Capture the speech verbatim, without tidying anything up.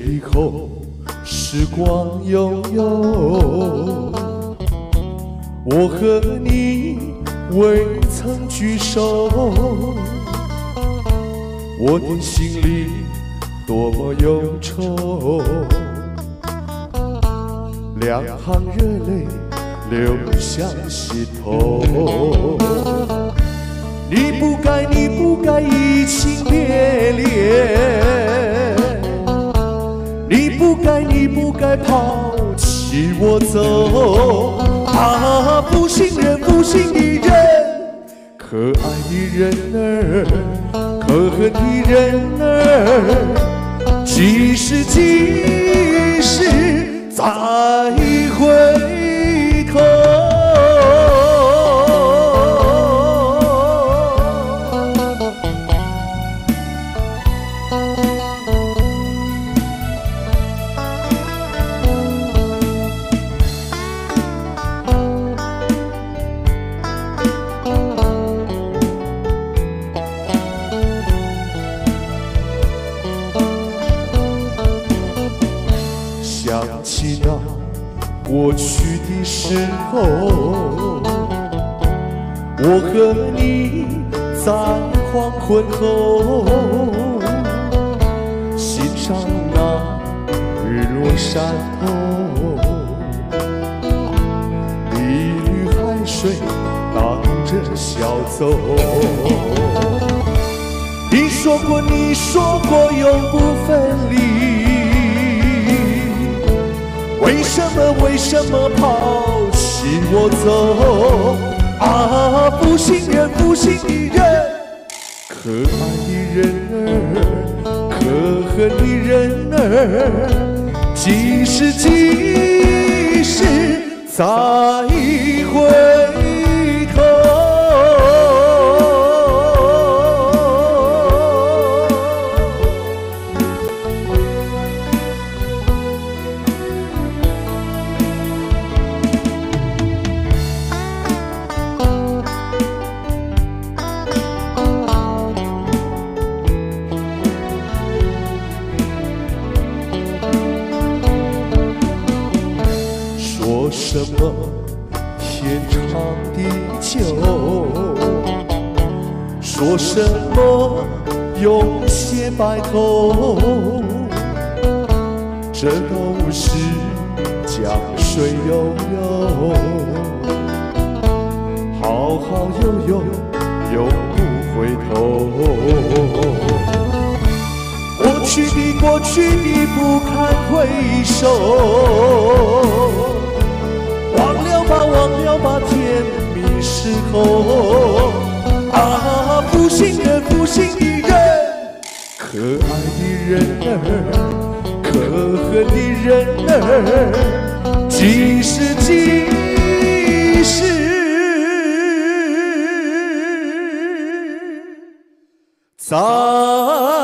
以后时光悠悠，我和你未曾聚首，我的心里多么忧愁，两行热泪流向心头。你不该，你不该移情别恋，你不该，你不该抛弃我走。啊，负心人，负心的人，可爱的人儿，可恨的人儿，几时几时再回头？想起那过去的时候，我和你在黄昏后欣赏那日落山头，一缕海水荡着小舟。你说过，你说过永不分离，为什么，为什么抛弃我走？啊，负心人，负心的人，可爱的人儿，可恨的人儿，几时几时再回头？说什么天长地久，说什么永结白头，这都是江水悠悠，好好悠悠，永不回头。过去的，过去的不堪回首，忘了吧，忘了吧，甜蜜时候。啊，负心人，负心的人，可爱的人儿，可恨的人儿，几时几时再